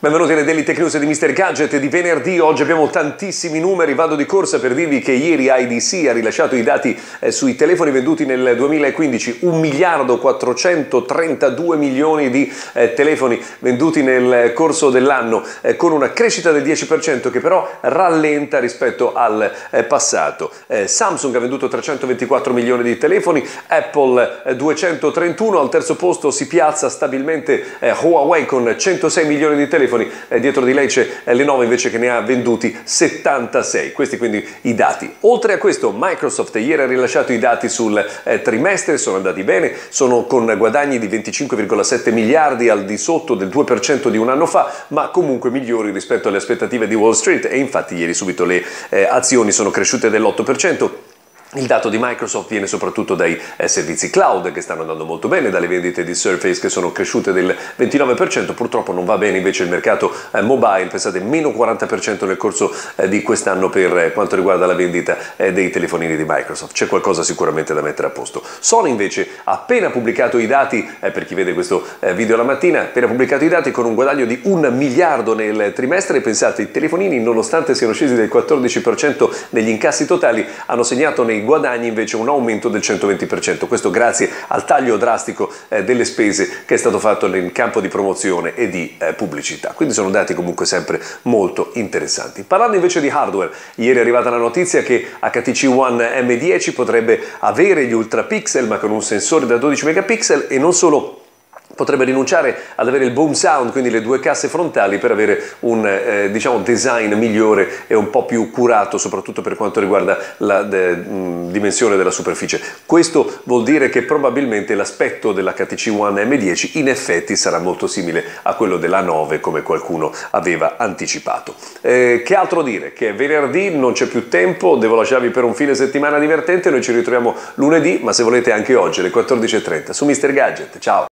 Benvenuti alle Daily Tech News di Mr. Gadget di venerdì. Oggi abbiamo tantissimi numeri, vado di corsa per dirvi che ieri IDC ha rilasciato i dati sui telefoni venduti nel 2015, 1 miliardo 432 milioni di telefoni venduti nel corso dell'anno, con una crescita del 10% che però rallenta rispetto al passato. Samsung ha venduto 324 milioni di telefoni, Apple 231, al terzo posto si piazza stabilmente Huawei con 106 milioni di telefoni. Dietro di lei c'è Lenovo invece che ne ha venduti 76. Questi quindi i dati. Oltre a questo, Microsoft ieri ha rilasciato i dati sul trimestre, sono andati bene, sono con guadagni di 25,7 miliardi al di sotto del 2% di un anno fa, ma comunque migliori rispetto alle aspettative di Wall Street, e infatti ieri subito le azioni sono cresciute dell'8%. Il dato di Microsoft viene soprattutto dai servizi cloud che stanno andando molto bene, dalle vendite di Surface che sono cresciute del 29%, purtroppo non va bene invece il mercato mobile, pensate meno 40% nel corso di quest'anno per quanto riguarda la vendita dei telefonini di Microsoft. C'è qualcosa sicuramente da mettere a posto. Sony invece ha appena pubblicato i dati, per chi vede questo video la mattina, ha appena pubblicato i dati con un guadagno di 1 miliardo nel trimestre, e pensate, i telefonini nonostante siano scesi del 14% negli incassi totali hanno segnato nei guadagni invece un aumento del 120%, questo grazie al taglio drastico delle spese che è stato fatto nel campo di promozione e di pubblicità. Quindi sono dati comunque sempre molto interessanti. Parlando invece di hardware, ieri è arrivata la notizia che HTC One M10 potrebbe avere gli ultra pixel ma con un sensore da 12 megapixel, e non solo, potrebbe rinunciare ad avere il boom sound, quindi le due casse frontali, per avere un design migliore e un po' più curato, soprattutto per quanto riguarda la dimensione della superficie. Questo vuol dire che probabilmente l'aspetto dell'HTC One M10 in effetti sarà molto simile a quello dell'A9, come qualcuno aveva anticipato. Che altro dire? Che è venerdì, non c'è più tempo, devo lasciarvi per un fine settimana divertente. Noi ci ritroviamo lunedì, ma se volete anche oggi alle 14:30 su Mr. Gadget. Ciao!